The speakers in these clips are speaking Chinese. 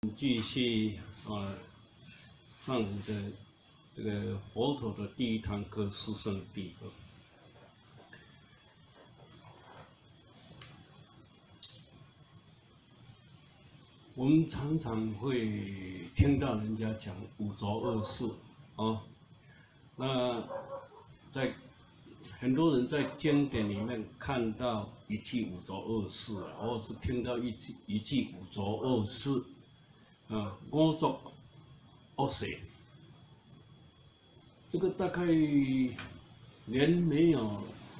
继续上午的这个佛陀的第一堂课殊胜地。我们常常会听到人家讲五浊恶世那在很多人在经典里面看到一句五浊恶世或是听到一句五浊恶世五浊恶世，这个大概连没有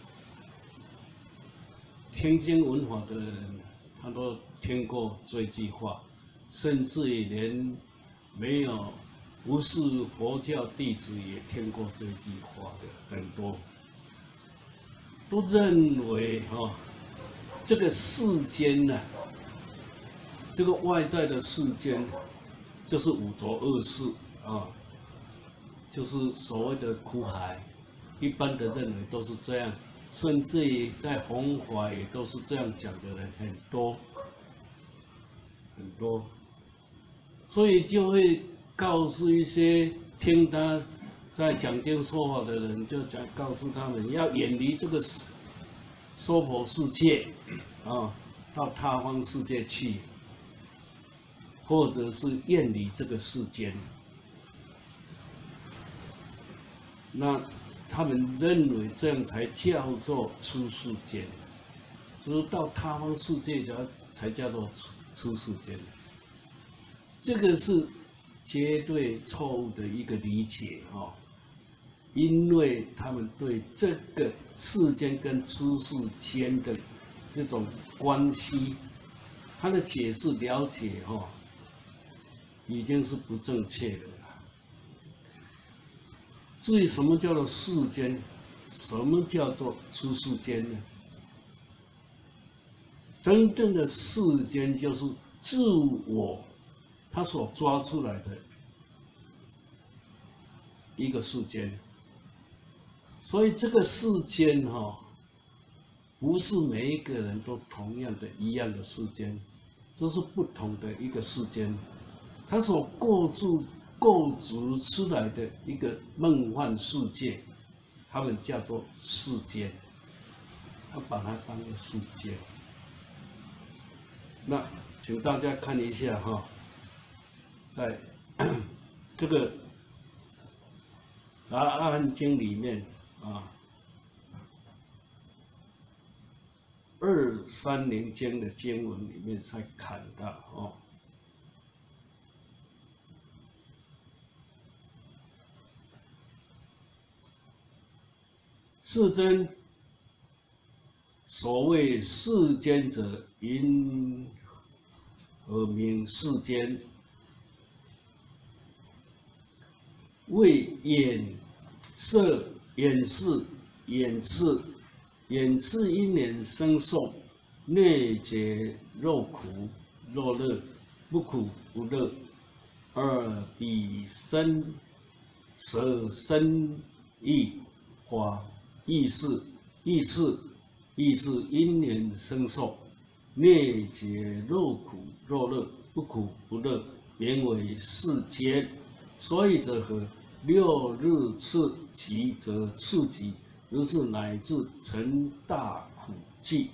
听经闻法的人，他都听过这句话，甚至于连不是佛教弟子也听过这句话的很多，都认为这个世间呢，这个外在的世间就是五浊恶世就是所谓的苦海，一般的认为都是这样，甚至于在弘法也都是这样讲的人很多很多，所以就会告诉一些听他在讲经说法的人，就告诉他们要远离这个娑婆世界到他方世界去，或者是远离这个世间。那他们认为这样才叫做出世间，就是到他方世界才叫做出世间。这个是绝对错误的一个理解因为他们对这个世间跟出世间的这种关系，他的解释了解已经是不正确的。至于什么叫做世间，什么叫做出世间呢？真正的世间就是自我他所抓出来的一个世间，所以这个世间不是每一个人都同样的一样的世间，都是不同的一个世间，他所构筑出来的一个梦幻世界，他们叫做世间，他把它当作世间。那请大家看一下在这个《杂阿含经》里面230经的经文里面才看到世间，所谓世间者，因何名世间？为眼色、眼识、眼识因缘生受，内觉肉苦、肉乐，不苦不乐；二彼身、色身意、法意识因缘生受，内觉肉苦、肉乐，不苦不乐，名为世间。所以者何？六日次极则次极，如是乃至成大苦际。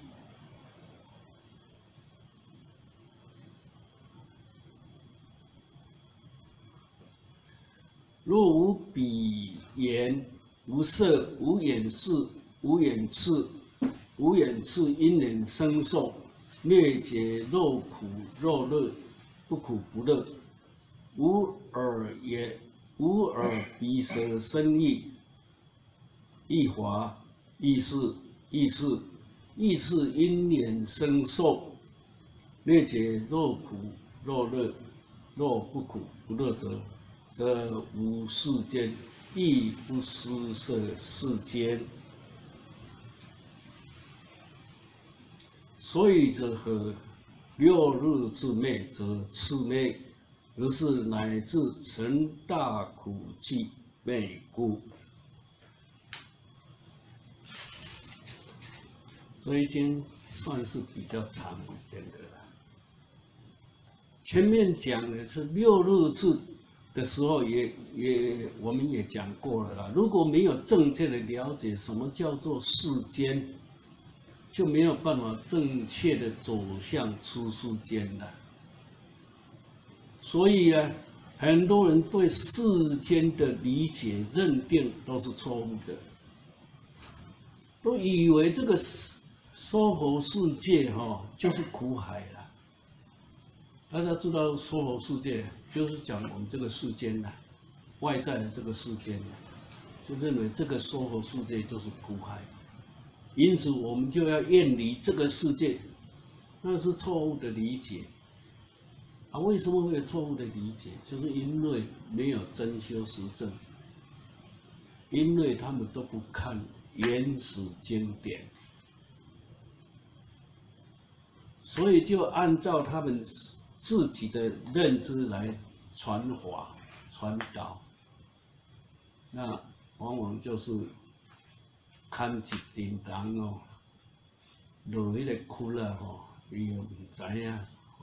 若无彼言，无色，无眼识，无眼识因缘生受，略觉肉苦肉乐，不苦不乐。无耳鼻舌身意，意法意识因缘生受，略觉肉苦肉乐，若不苦不乐者，则无世间，亦不施设世间。所以者何？六日之灭则次灭，如是乃至成大苦际灭故。这一经算是比较长一点的了。 前面讲的是六日次的时候我们也讲过了啦。如果没有正确的了解什么叫做世间，就没有办法正确的走向出世间了。所以呢，很多人对世间的理解认定都是错误的，都以为这个娑婆世界就是苦海了。大家知道娑婆世界就是讲我们这个世间的外在的这个世间，就认为这个娑婆世界就是苦海，因此我们就要远离这个世界，那是错误的理解。为什么会有错误的理解？就是因为没有真修实证，因为他们都不看原始经典，所以就按照他们自己的认知来传法、传导，那往往就是看一阵人落迄个窟啦伊又唔知啊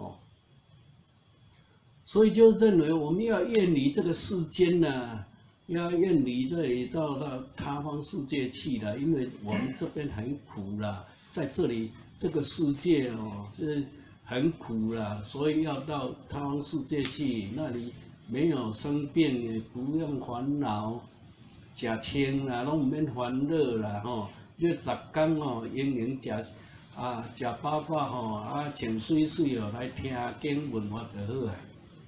所以就认为我们要远离这个世间呢，要远离这里到他方世界去了，因为我们这边很苦啦，在这里这个世界就是很苦啦，所以要到他方世界去，那里没有生病，也不用烦恼，吃清啦，拢唔免烦恼啦你逐天营营吃吃饱饱穿水水来听经闻法就好啊。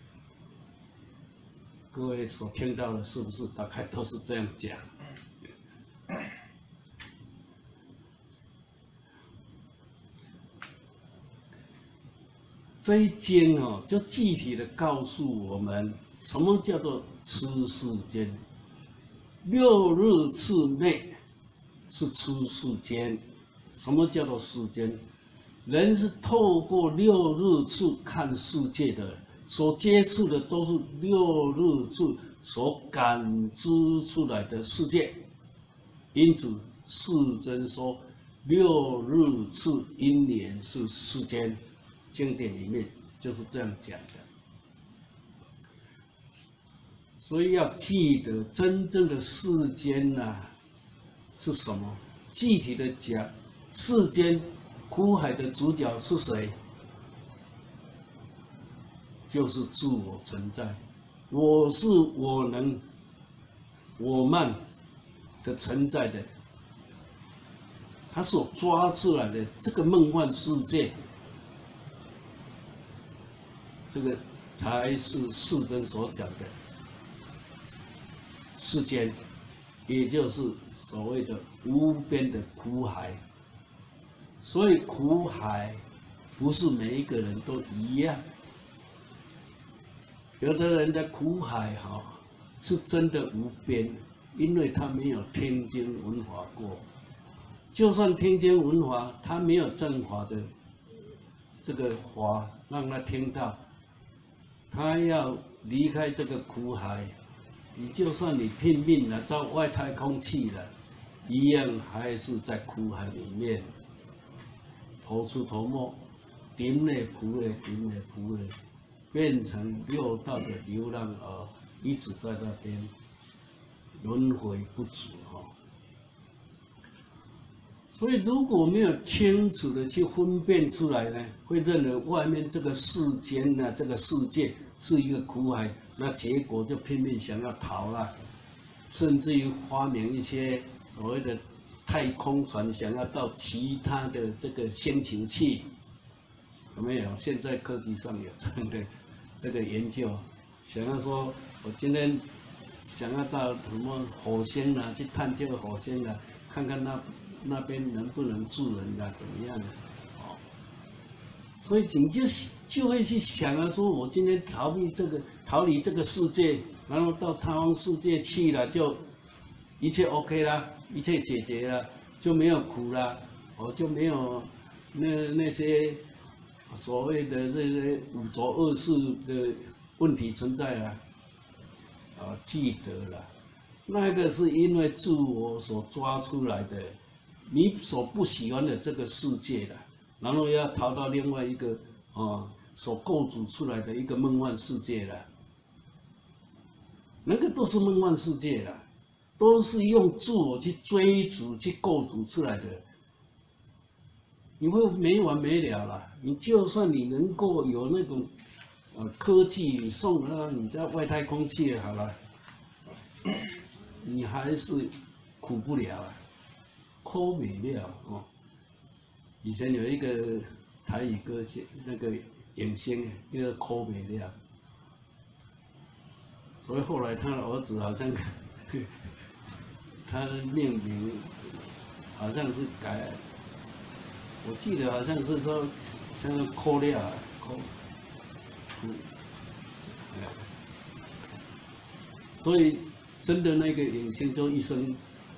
各位所听到的，是不是大概都是这样讲？这一经就具体的告诉我们，什么叫做出世间。六日次内是出世间。什么叫做世间？人是透过六日次看世界的。所接触的都是六日次所感知出来的世界，因此世尊说六日次因缘是世间，经典里面就是这样讲的。所以要记得真正的世间是什么？具体的讲，世间苦海的主角是谁？就是自我存在，我是我能、我慢的存在的，他所抓出来的这个梦幻世界，这个才是世尊所讲的世间，也就是所谓的无边的苦海。所以苦海不是每一个人都一样。有的人的苦海是真的无边，因为他没有听经闻法过。就算听经闻法，他没有正法的这个法让他听到，他要离开这个苦海，你就算你拼命了到外太空去了，一样还是在苦海里面，头出头没，顶内苦的，顶内苦的。变成六道的流浪儿，一直在那边轮回不止所以如果没有清楚的去分辨出来呢，会认为外面这个世间这个世界是一个苦海，那结果就拼命想要逃了，甚至于发明一些所谓的太空船，想要到其他的这个星球去。有没有？现在科技上有这个研究，想要说，我今天想要到什么火星去探究火星看看那边能不能住人怎么样所以你就会去想说，我今天逃离这个世界，然后到他方世界去了，就一切 OK 啦，一切解决了，就没有苦了，就没有那些。所谓的这些五浊恶世的问题存在了，记得了，那个是因为自我所抓出来的，你所不喜欢的这个世界了，然后要逃到另外一个所构筑出来的一个梦幻世界了。那个都是梦幻世界了，都是用自我去追逐、去构筑出来的。你会没完没了了。你就算你能够有那种科技，你送你在外太空去好了，你还是苦不了啊，抠没了哦。以前有一个台语歌星，那个影星，那个抠没了，所以后来他的儿子好像，他的命名好像是改，我记得好像是说像抠了，抠，所以真的那个影星就一生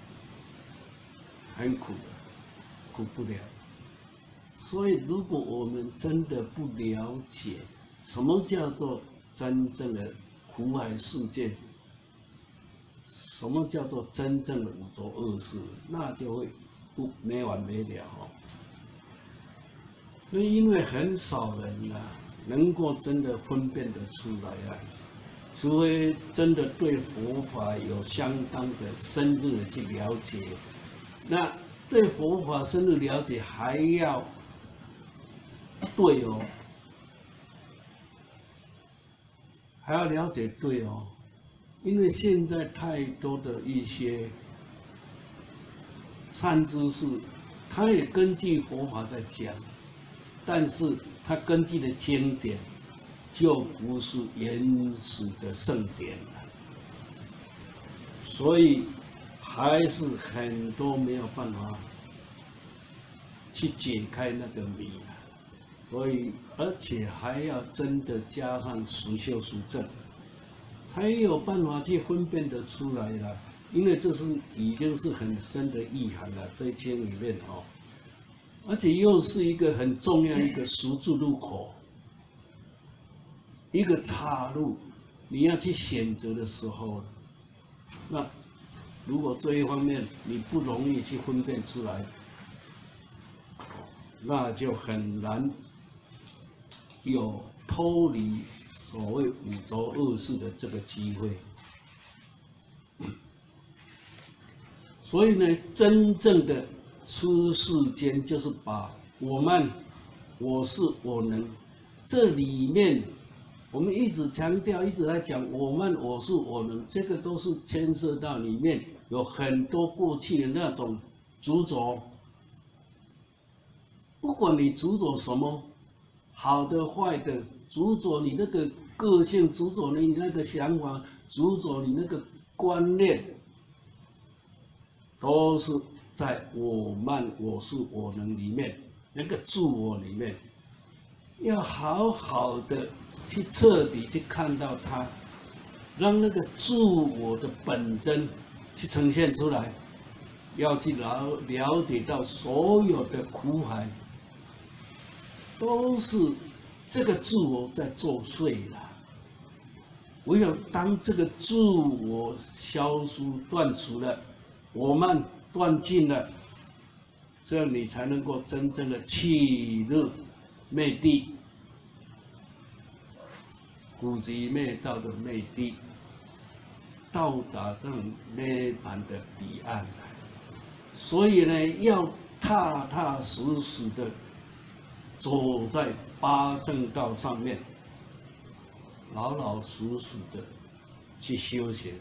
很苦的，苦不了。所以如果我们真的不了解什么叫做真正的苦海世界，什么叫做真正的五浊恶世，那就会没完没了哦。那因为很少人能够真的分辨得出来啊，除非真的对佛法有相当的深入的去了解，那对佛法深入了解还要对哦，还要了解对哦，因为现在太多的一些善知识，他也根据佛法在讲，但是他根据的经典就不是原始的圣典了，所以还是很多没有办法去解开那个谜。所以，而且还要真的加上实修实证，才有办法去分辨得出来了。因为这是已经是很深的意涵了，这一经里面哦，而且又是一个很重要一个十字路口，一个岔路，你要去选择的时候，那如果这一方面你不容易去分辨出来，那就很难有脱离所谓五浊恶世的这个机会。所以呢，真正的出世间就是把我慢、我是、我能这里面，我们一直强调，一直在讲我慢、我是、我能，这个都是牵涉到里面有很多过去的那种执着。不管你执着什么，好的坏的，执着你那个个性，执着你那个想法，执着你那个观念，都是在我慢、我是、我能里面，那个自我里面，要好好的去彻底去看到它，让那个自我的本真去呈现出来，要去了解到所有的苦海。都是这个自我在作祟了。唯有当这个自我消除断除了，我慢断尽了，这样你才能够真正的弃乐灭地，古籍灭道的灭地，到达这种涅槃的彼岸。所以呢，要踏踏实实的走在八正道上面，老老实实的去修行。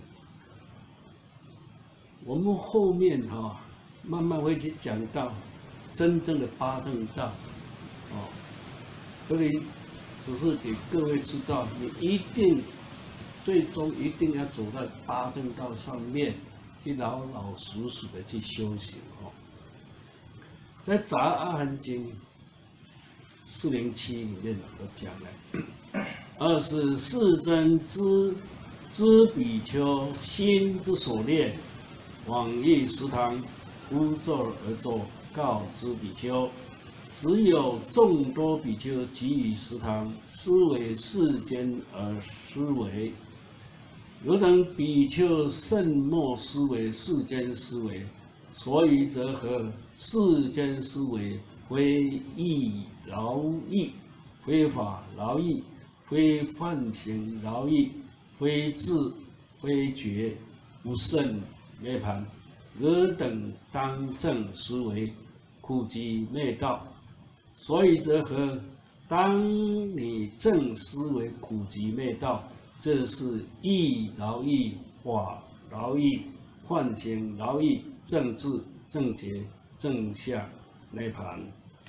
我们后面慢慢会去讲到真正的八正道，这里只是给各位知道，你一定最终一定要走在八正道上面，去老老实实的去修行在《杂阿含经》407里面有讲了，24世尊知比丘心之所恋，往诣食堂，呼咒而坐，告知比丘：时有众多比丘集于食堂，思维世间而思维。汝等比丘甚莫思维世间思维，所以则何？世间思维非易劳役， 非法劳役，非犯行劳役，非智非觉，无圣涅槃。尔等当正思维，苦集灭道。所以则何？当你正思维苦集灭道，这是义劳役、法劳役、幻行劳役、正智、正觉、正相、涅槃。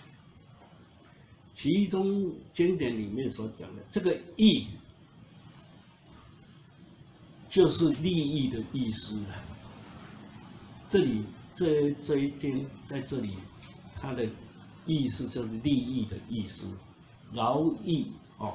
其中经典里面所讲的这个义，就是利益的意思了。这里这一经在这里，它的意思就是利益的意思。劳役哦，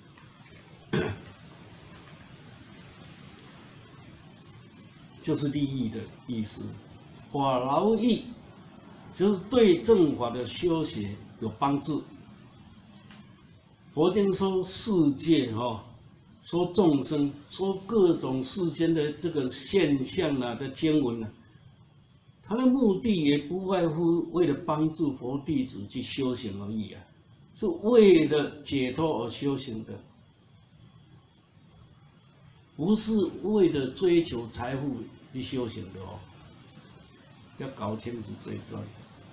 就是利益的意思。法劳役就是对正法的修学有帮助。佛经说世界说众生，说各种世间的这个现象啊的经文啊，它的目的也不外乎为了帮助佛弟子去修行而已啊。是为了解脱而修行的，不是为了追求财富去修行的哦。要搞清楚这一段。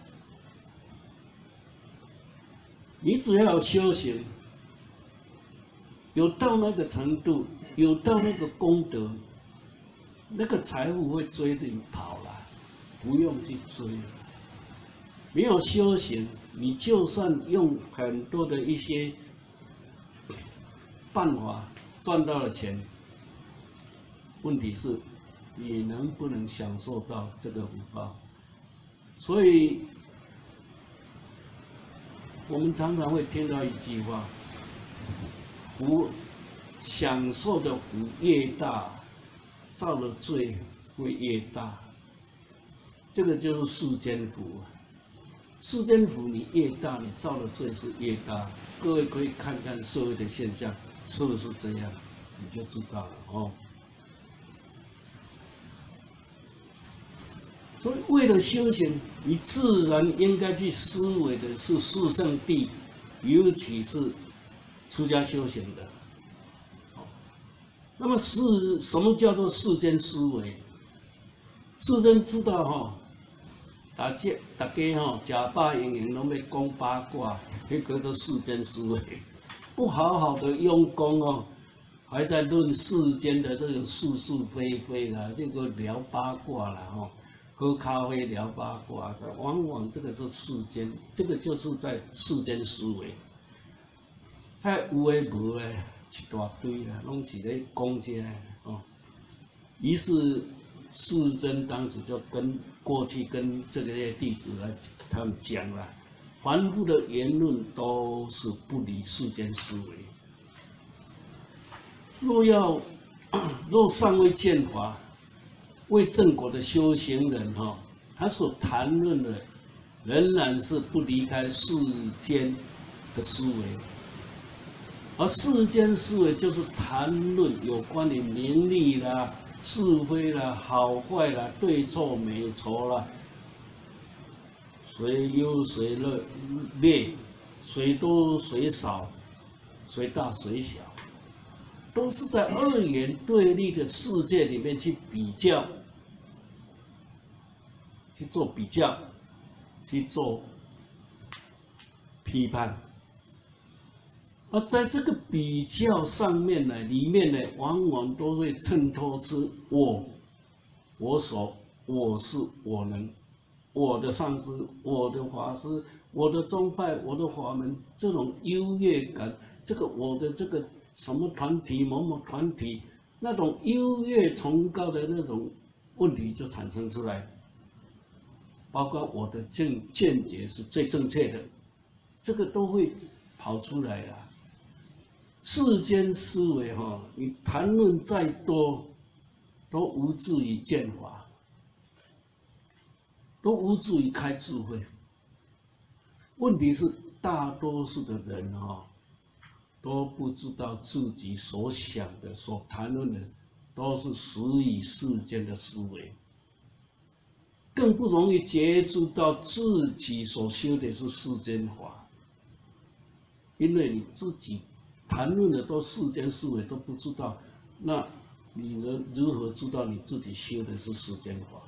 你只要有修行，有到那个程度，有到那个功德，那个财富会追着你跑了，不用去追了。没有修行，你就算用很多的一些办法赚到了钱，问题是你能不能享受到这个福报？所以，我们常常会听到一句话：福享受的福越大，造的罪会越大。这个就是世间福。世间福你越大，你造的罪是越大。各位可以看看社会的现象是不是这样，你就知道了哦。所以为了修行，你自然应该去思维的是四圣谛，尤其是出家修行的。那么什么叫做世间思维？世人知道大家假扮营营拢要讲八卦，那个叫世间思维。不好好的用功还在论世间的这种是是非非啦，这个聊八卦啦喝咖啡聊八卦的，往往这个是世间，这个就是在世间思维。有诶无诶一大堆啦，拢是咧讲这于是世尊当时就过去跟这些弟子来他们讲了，凡夫的言论都是不离世间思维。若尚未见法，为正果的修行人他所谈论的仍然是不离开世间的思维，而世间思维就是谈论有关于名利啦、是非啦、好坏啦、对错美丑啦，谁优谁劣，谁多谁少，谁大谁小，都是在二元对立的世界里面去比较，去做比较，去做批判。而在这个比较上面呢，里面呢，往往都会衬托出我是我能，我的上师，我的法师，我的宗派，我的法门，这种优越感，这个我的这个什么团体某某团体，那种优越崇高的那种问题就产生出来，包括我的见解是最正确的，这个都会跑出来了。世间思维你谈论再多，都无助于见法，都无助于开智慧。问题是大多数的人都不知道自己所想的、所谈论的都是属于世间的思维，更不容易接触到自己所修的是世间法。 因为你自己谈论的都世间事物都不知道，那你如何知道你自己修的是世间法？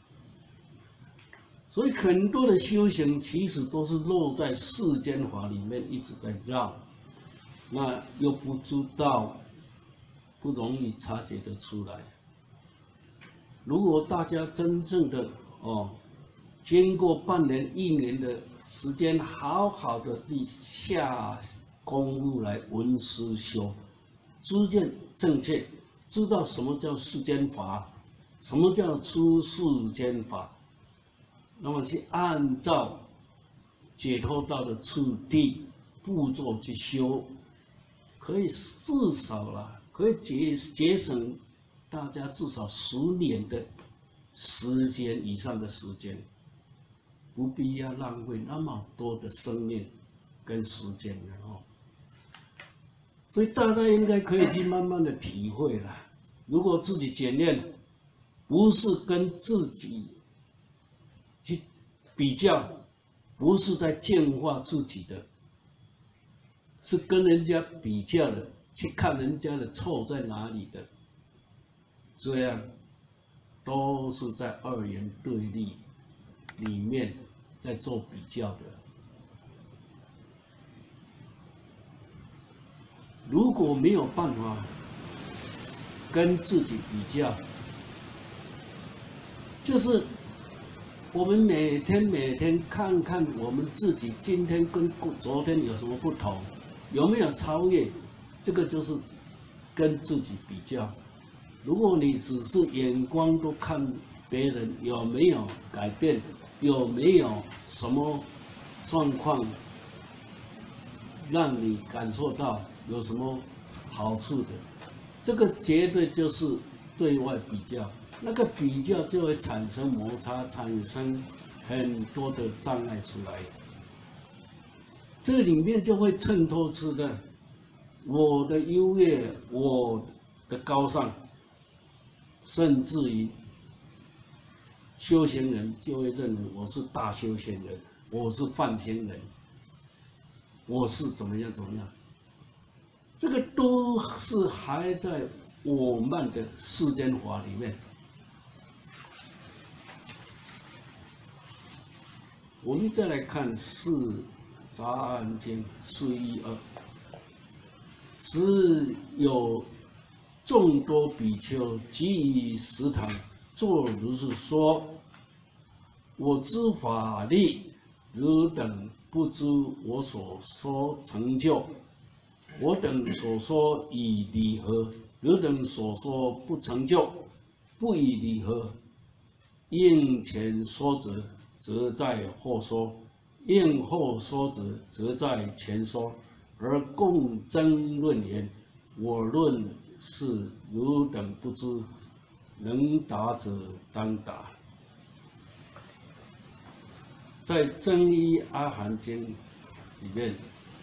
所以很多的修行其实都是落在世间法里面一直在绕，那又不知道，不容易察觉得出来。如果大家真正的经过半年、1年的时间，好好的地下功夫来闻思修，逐渐正确，知道什么叫世间法，什么叫出世间法，那么去按照解脱道的次第步骤去修，可以至少啦，可以节省大家至少10年的时间以上的时间，不必要浪费那么多的生命跟时间了所以大家应该可以去慢慢的体会了。如果自己检验，不是跟自己去比较，不是在净化自己的，是跟人家比较的，去看人家的错在哪里的，这样都是在二元对立里面在做比较的。如果没有办法跟自己比较，就是我们每天看看我们自己今天跟昨天有什么不同，有没有超越，这个就是跟自己比较。如果你只是眼光都看别人有没有改变，有没有什么状况让你感受到有什么好处的，这个绝对就是对外比较，那个比较就会产生摩擦，产生很多的障碍出来，这里面就会衬托出的我的优越，我的高尚，甚至于修行人就会认为我是大修行人，我是梵行人，我是怎么样怎么样，这个都是还在我们的世间法里面。我们再来看《四杂案经》412，时有众多比丘集于食堂，作如是说：我知法力，汝等不知我所说成就。我等所说以理合，汝等所说不成就，不以理合。应前说者，则在后说；应后说者，则在前说。而共争论言，我论是汝等不知，能达者当达。在《增一阿含经》里面，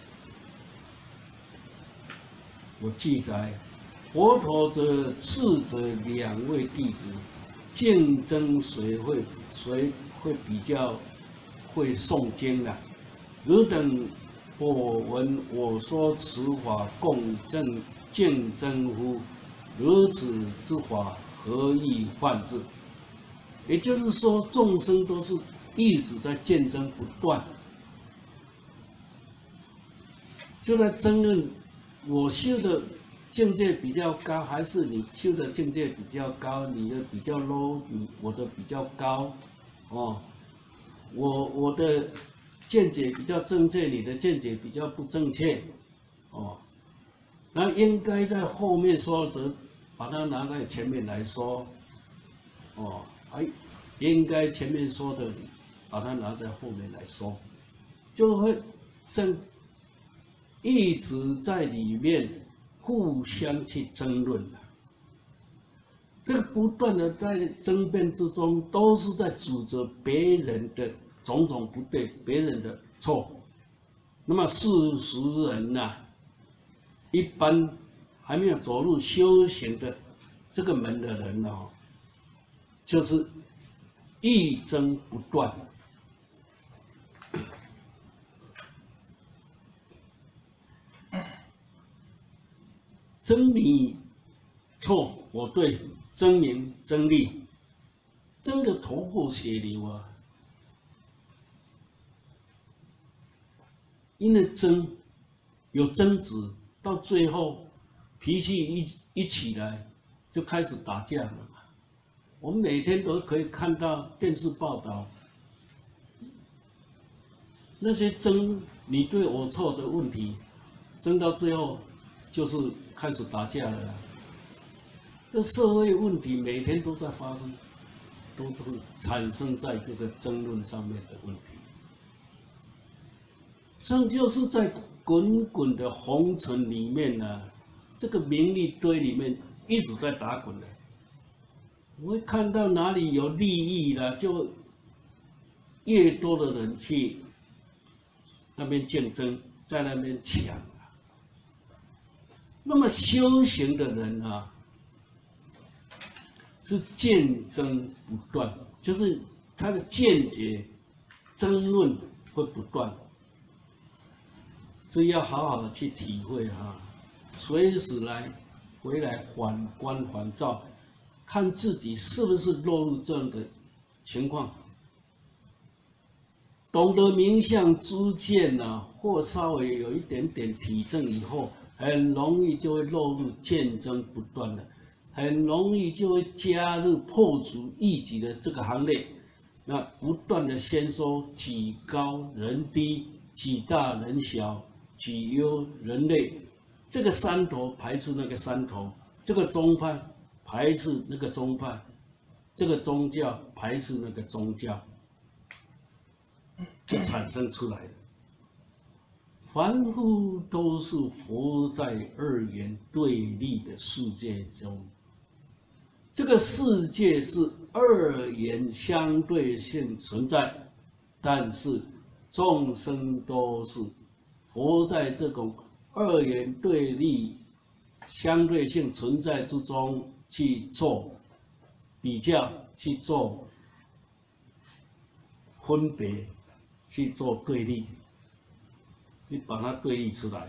有记载，佛陀则斥责2位弟子竞争谁会比较会诵经呢？汝等或闻我说此法共竞争乎？如此之法，何以患之？也就是说，众生都是一直在竞争不断，就在争论我修的境界比较高，还是你修的境界比较高？你的比较 low， 我的比较高，我的见解比较正确，你的见解比较不正确，那应该在后面说，则把它拿在前面来说，应该前面说的，把它拿在后面来说，就会一直在里面互相去争论。这个不断的在争辩之中，都是在指责别人的种种不对，别人的错。那么事实人呐，一般还没有走入修行的这个门的人就是一争不断。 争你错我对，争名争利，争得头破血流啊！因为有争执，到最后脾气一起来，就开始打架了。我们每天都可以看到电视报道，那些争你对我错的问题，争到最后就是开始打架了。这社会问题每天都在发生，都是产生在这个争论上面的问题。这就是在滚滚的红尘里面呢，这个名利堆里面一直在打滚的。我会看到哪里有利益了，就越多的人去那边竞争，在那边抢。那么修行的人啊，是见争不断，就是他的见解、争论会不断。这要好好的去体会哈，随时回来反观反照，看自己是不是落入这样的情况。懂得冥想知见啊，或稍微有一点点体证以后，很容易就会落入见争不断的，很容易就会加入破除异己的这个行列。那不断的先说己高人低，己大人小，己优人劣，这个山头排斥那个山头，这个宗派排斥那个宗派，这个宗教排斥那个宗教，就产生出来了。凡夫都是活在二元对立的世界中，这个世界是二元相对性存在，但是众生都是活在这种二元对立、相对性存在之中去做比较，去做分别，去做对立，你把它对立出来。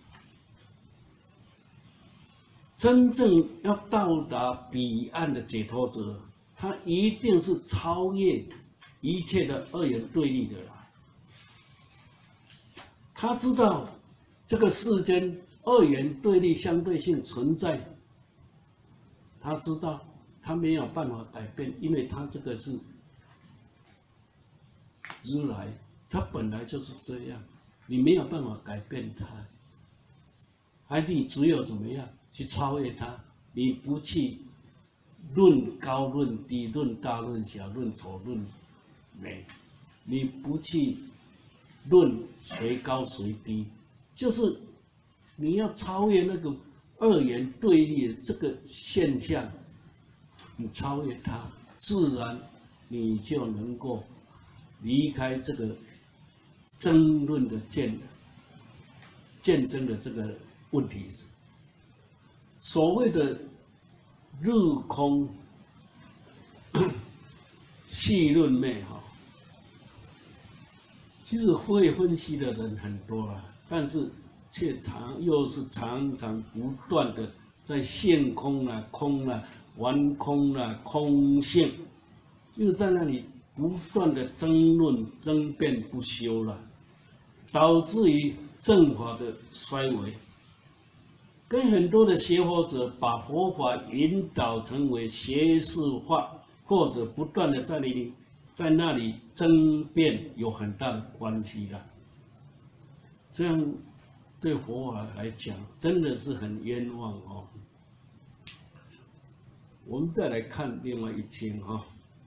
真正要到达彼岸的解脱者，他一定是超越一切的二元对立的啦。他知道这个世间二元对立相对性存在，他知道他没有办法改变，因为他这个是如来，他本来就是这样，你没有办法改变他，而你只有怎么样去超越他？你不去论高论低、论大论小、论丑论美，你不去论谁高谁低，就是你要超越那个二元对立的这个现象，你超越它，自然你就能够离开这个争论的见争的这个问题。所谓的日空细论昧哈，其实会分析的人很多了，但是却又是常常不断的在现空啊、空啊、玩空啊、空性，又在那里不断的争论、争辩不休了，导致于正法的衰微。跟很多的学佛者把佛法引导成为学士化，或者不断的在那里争辩有很大的关系了。这样对佛法来讲，真的是很冤枉哦。我们再来看另外一经哈，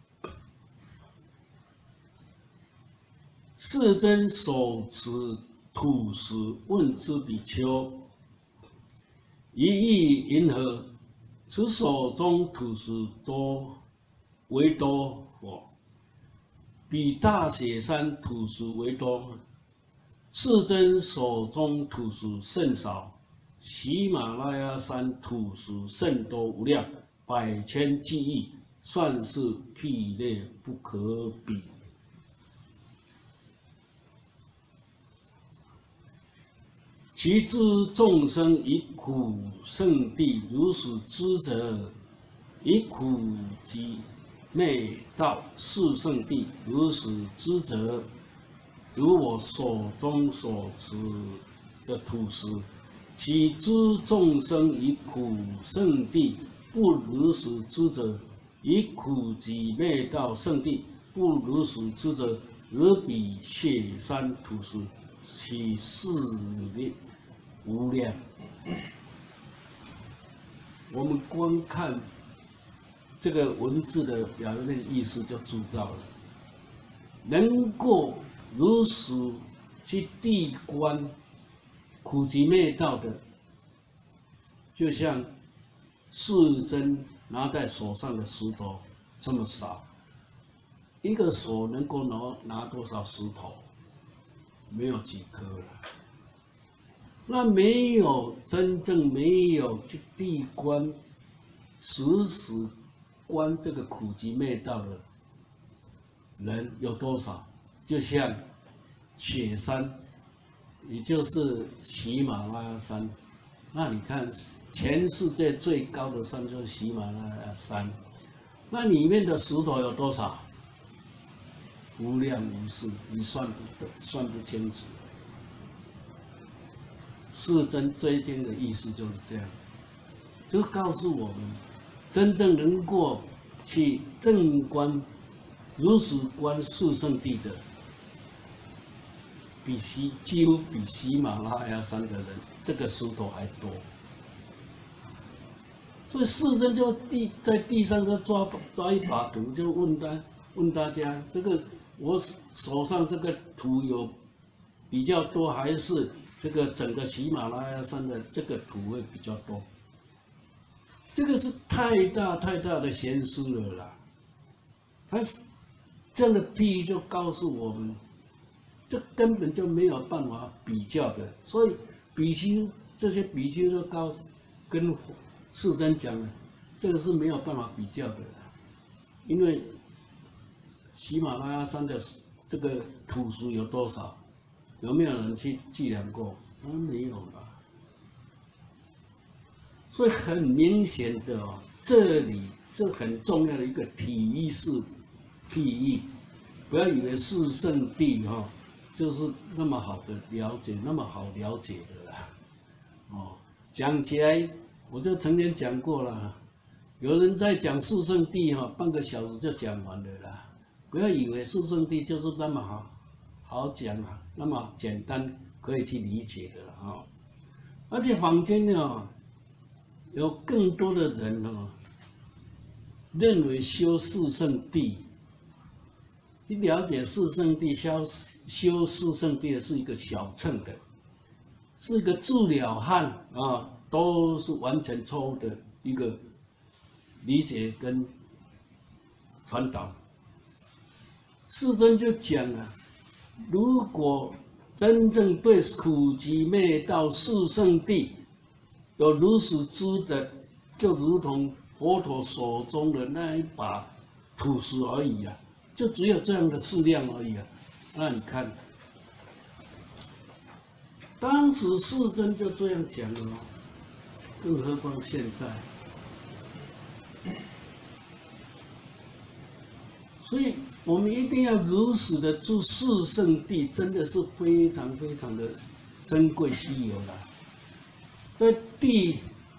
世尊手持土石问之比丘。一意云何？此手中土石为多否？比大雪山土石为多。世尊手中土石甚少，喜马拉雅山土石甚多无量，百千计亿，算是譬类不可比。 其知众生以苦圣地，如是知者，以苦集灭道是圣地，如是知者，如我手中所持的土石，其知众生以苦圣地，不如是知者，以苦集灭道圣地，不如是知者，尔彼雪山土石，其势力无量。我们光看这个文字的表现意思就知道了，能够如实去谛观苦集灭道的，就像世尊拿在手上的石头这么少，一个手能够拿多少石头？没有几颗了。那没有真正没有去谛观、时时观这个苦集灭道的人有多少？就像雪山，也就是喜马拉雅山。那你看，全世界最高的山就是喜马拉雅山，那里面的石头有多少？无量无数，你算不清楚。世尊追经的意思就是这样，就告诉我们，真正能够去正观、如实观四圣谛的，几乎比喜马拉雅山的人这个石头还多。所以世尊就在地上就抓一把土，就问大家，这个我手上这个土有比较多，还是这个整个喜马拉雅山的这个土会比较多？这个是太大的悬殊了啦。他这样的比喻就告诉我们，这根本就没有办法比较的。所以这些比丘就跟世尊讲了，这个是没有办法比较的，因为喜马拉雅山的这个土石有多少？有没有人去计量过？没有吧。所以很明显的哦，这很重要的一个体式譬喻，不要以为四圣谛哈就是那么好的了解，那么好了解的啦。哦，讲起来我就曾经讲过了，有人在讲四圣谛哈，半个小时就讲完了啦。不要以为四圣谛就是那么好讲啊，那么简单可以去理解的啊。而且坊间呢，有更多的人认为修四圣谛，你了解四圣谛，修四圣谛的是一个小乘的，是一个治了汉啊，都是完全错误的一个理解跟传导。世尊就讲了，如果真正对苦集灭道四圣谛有如实知的，就如同佛陀手中的那一把土石而已啊，就只有这样的质量而已啊。那你看，当时世尊就这样讲了，更何况现在。所以我们一定要如实的知四圣谛，真的是非常的珍贵稀有了。在第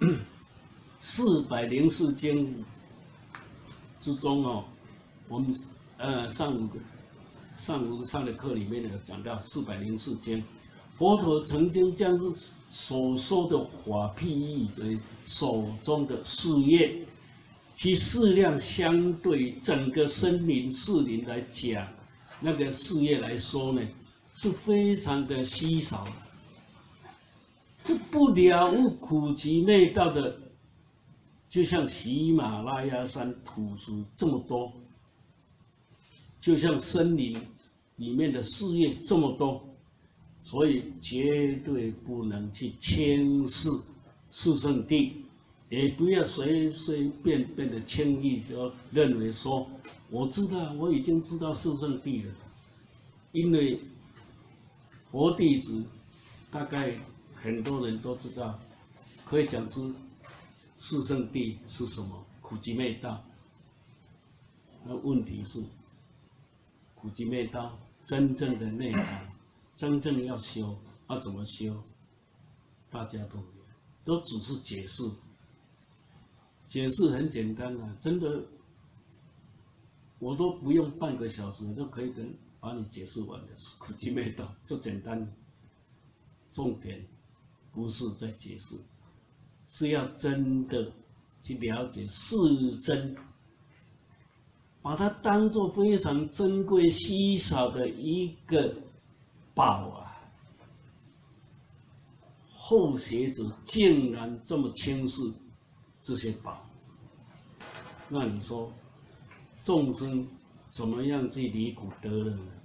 404经之中哦，我们上午上的课里面有讲到404经，佛陀曾经将所说的法譬喻为手中的事业。其事量相对整个森林树林来讲，那个事业来说呢，是非常的稀少的。就不了悟苦集灭道的，就像喜马拉雅山土石这么多，就像森林里面的事业这么多，所以绝对不能去轻视四圣谛。也不要随便的轻易就认为说，我已经知道四圣谛了，因为佛弟子大概很多人都知道，可以讲出四圣谛是什么，苦集灭道。那问题是，苦集灭道真正的内涵，真正要修，要怎么修？大家都只是解释，解释很简单啊，真的，我都不用半个小时就可以把你解释完的，苦集灭道就简单。重点不是在解释，是要真的去了解是真，把它当作非常珍贵稀少的一个宝啊！后学者竟然这么轻视这些宝，那你说众生怎么样去离苦得乐呢？